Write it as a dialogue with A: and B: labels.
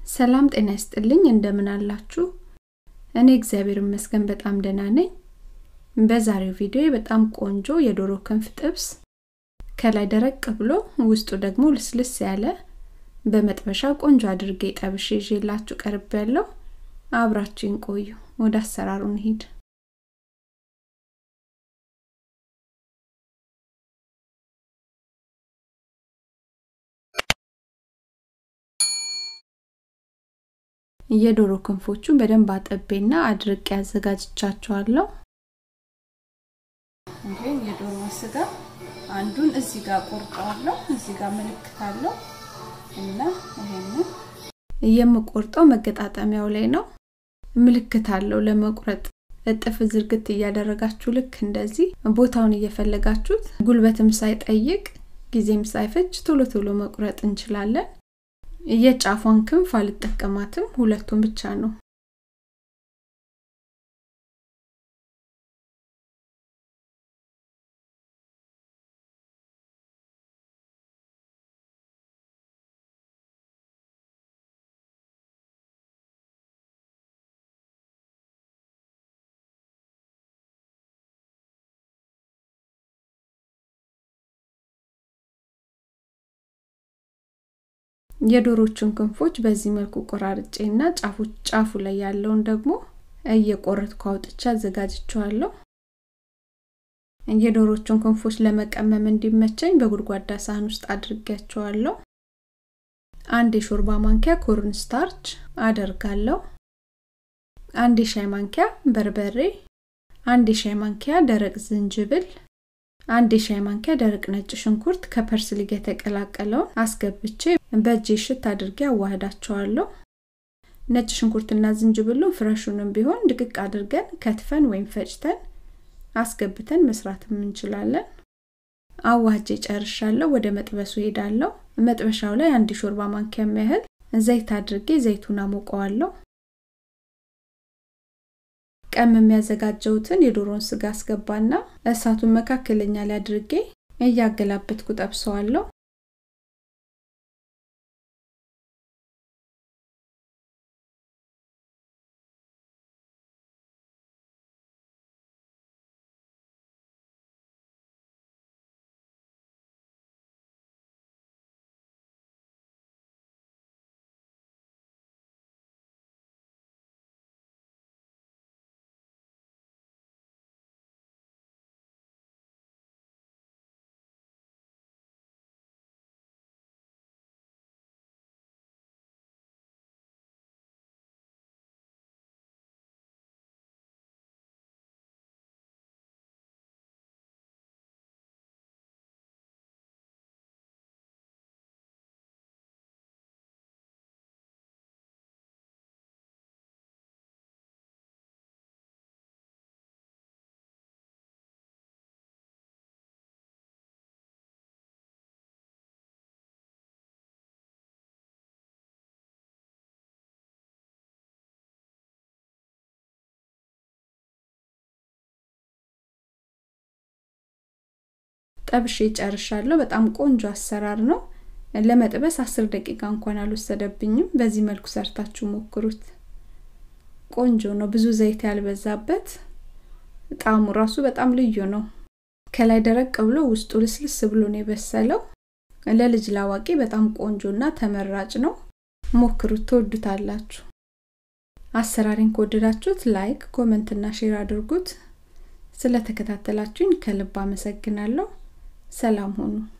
A: ሰላም ጤና ይስጥልኝ እንደምን አላችሁ እኔ እግዚአብሔር ይመስገን በጣም ደህና ነኝ በዛሬው ቪዲዮ በጣም ቆንጆ የዶሮ ክንፍ ጥብስ ከላይ ደረቅ ብሎ ውስጡ ደግሞ ልስልስ ያለ በመጥበሻ ቆንጆ አድርጌ ጠብሼ ይዤላችሁ ቀርቤያለሁ አብራችሁን ቆዩ ወደ አሰራሩ እንሂድ የዶሮ ክንፎቹን በደንብ አጥቤና አድርቄ አዘጋጅቻቸዋለሁ እንግዲህ የዶሮ ስጋ አንዱን እዚህ ጋር ቆርጣለሁ እዚህ ጋር መልክታለሁ እና ይሄንን የምቆርጠው መገጣጠሚያው ላይ ነው ምልክታለው ለመቁረጥ እጥፍ ዝርግት ያደረጋችሁ ልክ እንደዚህ ቦታውን እየፈለጋችሁት ጉልበትም ሳይጠይቅ ጊዜም ሳይፈጅ ቶሎ መቁረጥ እንችላለን የጫፏን ክንፍ አልተጠቀማትም ሁለቱም ብቻ ነው የዶሮቹን ክንፎች በዚህ መልኩ ቆራርጬና ጫፉ ላይ ያለውን ደግሞ እየቆረጥኩ አውጥቼ አዘጋጅቻለሁ የዶሮቹን ክንፎች ለመቀመም እንዲመቸኝ በጉድጓዳ ሳህን ውስጥ አድርጌያቸዋለሁ አንድ የሾርባ ማንኪያ ኮርን ስታርች አደርጋለሁ አንድ የሻይ ማንኪያ በርበሬ አንድ የሻይ ማንኪያ ደረቅ ዝንጅብል አንድ የሻይ ማንኪያ ደረቅ ነጭ ሽንኩርት ከፐርስሊ ጋር ተቀላቀለው አስገብቼ በእጄ ሽት አድርጌ አዋህዳቸዋለሁ ነጭ ሽንኩርትና ዝንጅብሉን ፍሬሹንም ቢሆን ድቅቅ አድርገን ከትፈን ወይም ፈጭተን አስገብተን መስራትም እንችላለን አዋህጄ ጨርሻለሁ ወደ መጥበሱ ሄዳለሁ መጥበሻው ላይ አንድ ሾርባ ማንኪያ ያህል ዘይት አድርጌ ዘይቱን አሞቀዋለሁ ቀመም ያዘጋጀውትን የዶሮን ስጋ አስገባና እሳቱን መካከለኛ ላይ አድርጌ እያገላበጥኩ ጠብሰዋለሁ ጠብሼ ጨርሻለሁ በጣም ቆንጆ አሰራር ነው ለመጥበስ 10 ደቂቃ እንኳን አልወሰደብኝም በዚህ መልኩ ሰርታችሁ ሞክሩት ቆንጆ ነው ብዙ ዘይት ያልበዛበት ጣዕሙ ራሱ በጣም ልዩ ነው ከላይ ደረቅ ብሎ ውስጡ ልስልስ ብሎ ነው የበሰለው ለልጅ ላዋቂ በጣም ቆንጆና ተመራጭ ነው ሞክሩት ተወዱታላችሁ አሰራሪን ከወደዳችሁት ላይክ ኮሜንት እና ሼር አድርጉት ስለተከታተላችሁኝ ከልብ አመሰግናለሁ ሰላም ሁኑ